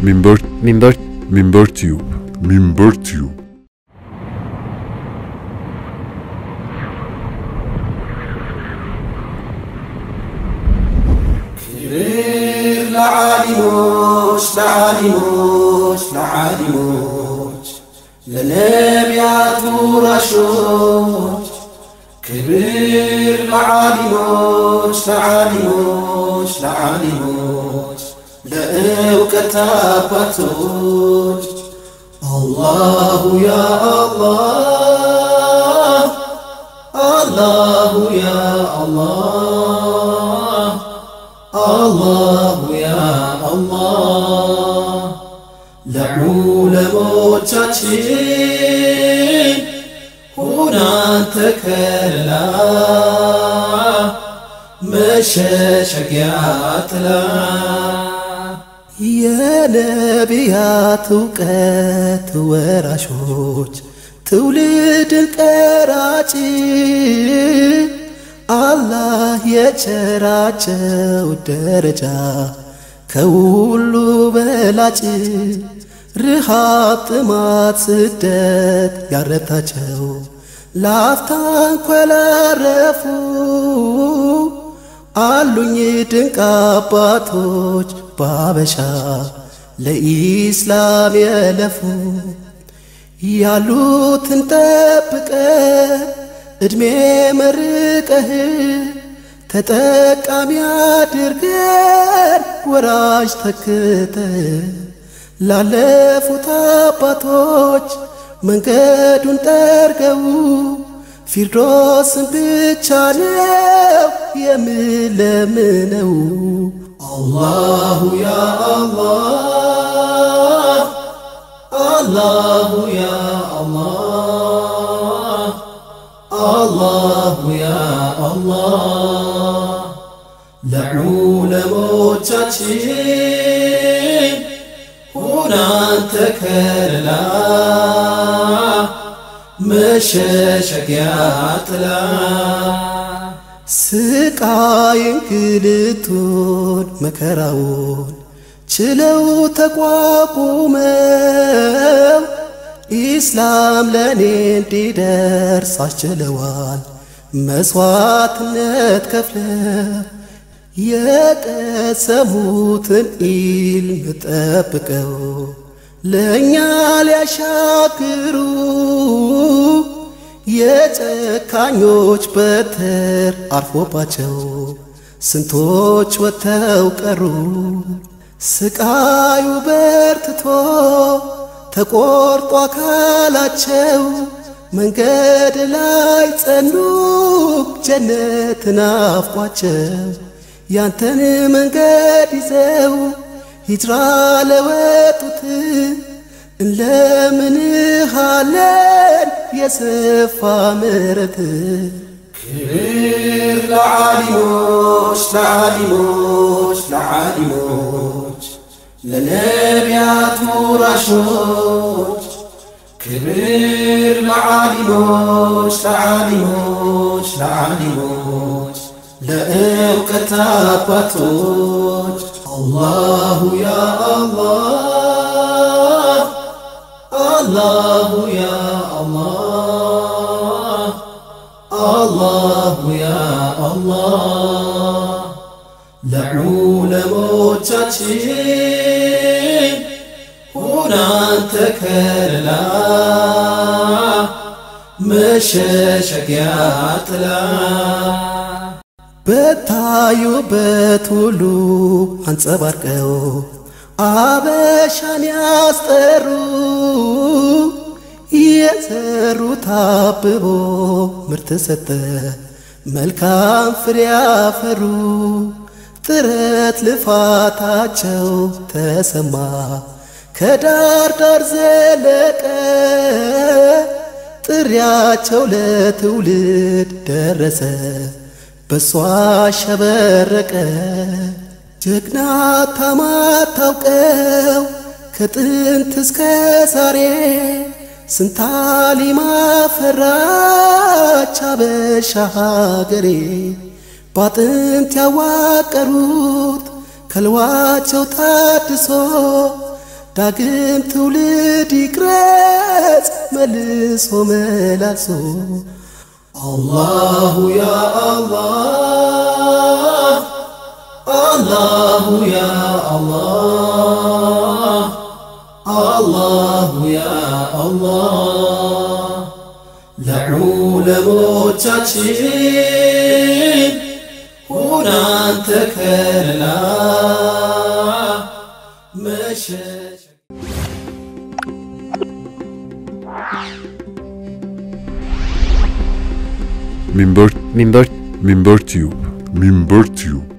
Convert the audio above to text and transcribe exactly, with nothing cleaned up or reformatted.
منبر منبر منبر تيوب منبر تيوب كبير لعالموش لعالموش لعالموش لنبيات ورشوش كبير لعالموش لعالموش لعالموش لأوكتابتوش الله يا الله الله يا الله الله يا الله لعولموتاتين هنا تكلا مشاشك يا تلا يا نبيات وقت وراشوش تولد الكراجي الله يجراجو درجا كولو بلاجي رهات ما تسدد ياربتاجو لافتان كولا رفو አሉኝ ድንቅ አባቶች ባበሻ ለኢስላም የለፉ ያሉትን ጠብቀ እድሜ መርቀህ ተጠቃሚ አድርገን ወራጅ ተክተ ላለፉት አባቶች መንገዱን ጠርገው ፊርዶስን ብቻ ነው የምለምነው አላሁ ያ አላህ አላሁ ያ አላህ አላሁ ያ አላህ ለዑለሞቻችን ሁናን ተከላ መሸሸጊያ ጥላ ስቃይ እንግልቱን መከራውን ችለው ተቋቁመው ኢስላም ለኔ እንዲደርስ አስችለዋል መስዋዕትነት ከፍለው የቀሰሙትን ኢልም ጠብቀው ለኛ ሊያሻግሩ የጨካኞች በትር አርፎባቸው ስንቶች ወተው ቀሩ ስቃዩ በርትቶ ተቆርጦ አካላቸው መንገድ ላይ ጸኑ ጀነት ናፍቋቸው ያንተን መንገድ ይዘው ሂጅራ ለወጡት እንለምንሃለን የሰፋ ምሕረት ክብር ለዓሊሞች ለዓሊሞች ለዓሊሞች ለነቢያት ወራሾች ክብር ለዓሊሞች ለዓሊሞች ለዓሊሞች ለእውቀት አባቶች الله يا الله الله يا الله الله يا الله لعولموتاتين هنا تكلا مشاشك يا طلا በታዩበት ሁሉ አንጸባርቀው አበሻን ያስጠሩ የዘሩት አብቦ ምርት ሰጠ መልካም ፍሬ አፈሩ ጥረት ልፋታቸው ተሰማ ከዳር ዳር ዘለቀ ጥሪያቸው ለትውልድ ደረሰ በሷ ሸበረቀ ጀግና ታማታውቀው ከጥንት እስከ ዛሬ ስንታሊማ ፈራች አበሻ ሀገሬ ባጥንት ያዋቀሩት ከልዋቸው ታድሶ ዳግም ትውልድ ይቅረጽ መልሶ መላልሶ አላሁ ያ አላህ አላሁ ያ አላህ አላሁ ያ አላህ ለዑለሞቻችን ሁን አንተ ከለላ መሸሸ Minber Minber Minber Tube Minber Tube